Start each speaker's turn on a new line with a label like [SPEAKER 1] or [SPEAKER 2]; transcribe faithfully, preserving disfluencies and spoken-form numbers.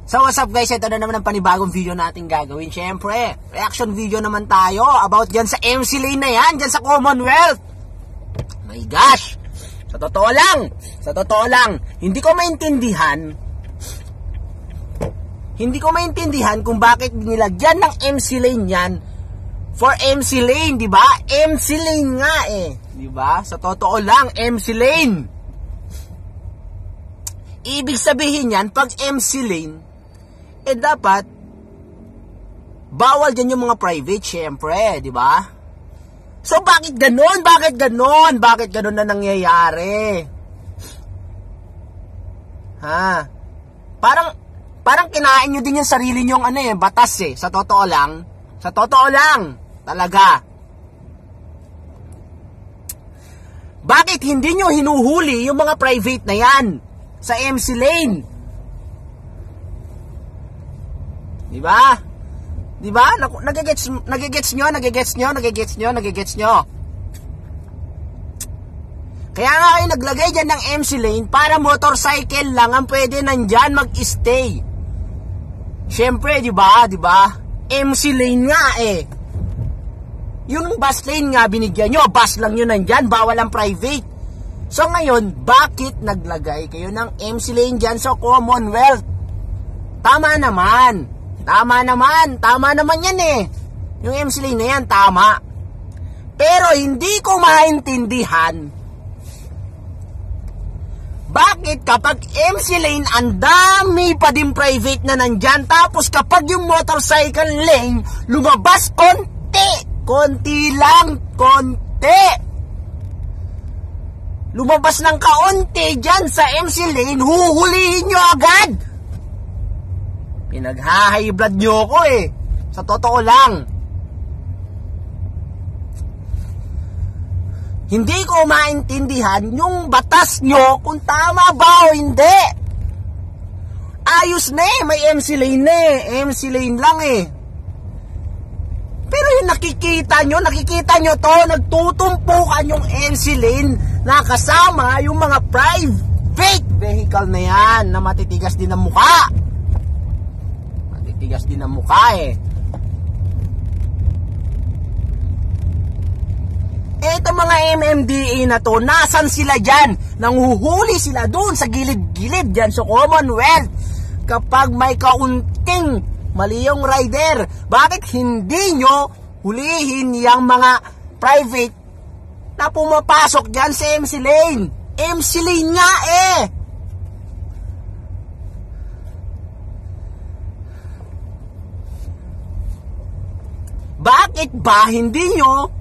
[SPEAKER 1] So what's up guys, ito na naman ang panibagong video natin gagawin. Syempre, reaction video naman tayo about dyan sa M C Lane na yan, dyan sa Commonwealth. My gosh, sa totoo lang, sa totoo lang, hindi ko maintindihan, hindi ko maintindihan kung bakit nilagyan ng M C Lane yan for M C Lane, di ba? M C Lane nga eh, di ba? Sa totoo lang, M C Lane. Ibig sabihin yan, pag M C Lane, eh dapat bawal dyan yung mga private, syempre, di ba? So bakit ganon? Bakit ganon? Bakit ganon na nangyayari? Ha? Parang parang kinain nyo din yung sarili nyong ano eh, batas eh, sa totoo lang. Sa totoo lang, talaga. Bakit hindi nyo hinuhuli yung mga private na yan sa M C Lane? Di ba? Di ba? Nagigets, nagigets nyo, nagigets nyo, nagigets nyo, nagigets nyo. Kaya nga kayo naglagay dyan ng M C Lane para motorcycle lang ang pwede nandyan mag-stay. Siyempre, di ba? Di ba? M C Lane nga eh. Yung bus lane nga binigyan nyo, bus lang yun nandyan, bawal ang private. So ngayon, bakit naglagay kayo ng M C Lane dyan sa Commonwealth? Tama naman. Tama naman, tama naman yan eh. Yung M C Lane na yan, tama. Pero hindi ko maintindihan bakit kapag M C Lane, ang dami pa din private na nandyan, tapos kapag yung motorcycle lane, lumabas konti, konti lang, konti. Lumabas ng kaunti dyan sa M C Lane, huhulihin nyo agad. Pinagha-high blood nyo ko eh. Sa totoo lang. Hindi ko maintindihan yung batas nyo kung tama ba o hindi. Ayos na eh. May M C Lane na eh. M C Lane lang eh. Pero yung nakikita nyo, nakikita nyo to, nagtutumpukan yung M C Lane na kasama yung mga private vehicle na yan na matitigas din ang mukha. Tigas din ang mukha eh. Eto mga M M D A na to, nasan sila dyan? Nanghuhuli sila doon sa gilid-gilid dyan sa Commonwealth kapag may kaunting mali yung rider. Bakit hindi nyo hulihin yung mga private na pumapasok dyan sa M C Lane? M C Lane nga eh. Bakit ba hindi nyo